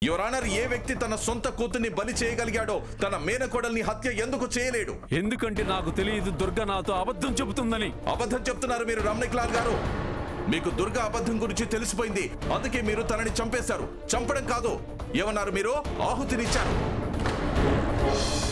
Your honour, ఏ వ్యక్తి తన సొంత కూతుర్ని బలి చేయగలిగాడో తన మేనకోడల్ని హత్య ఎందుకు చేయలేడు? ఎందుకంటే నాకు తెలియదు దుర్గా నాతో అబద్ధం చెబుతుందని. అబద్ధం చెప్తున్నారు మీరు రమణిక్ లాల్ గారు. మీకు దుర్గా అబద్ధం గురించి తెలిసిపోయింది, అందుకే మీరు తనని చంపేశారు. చంపడం కాదు, ఏమన్నారు మీరు? ఆహుతినిచ్చారు.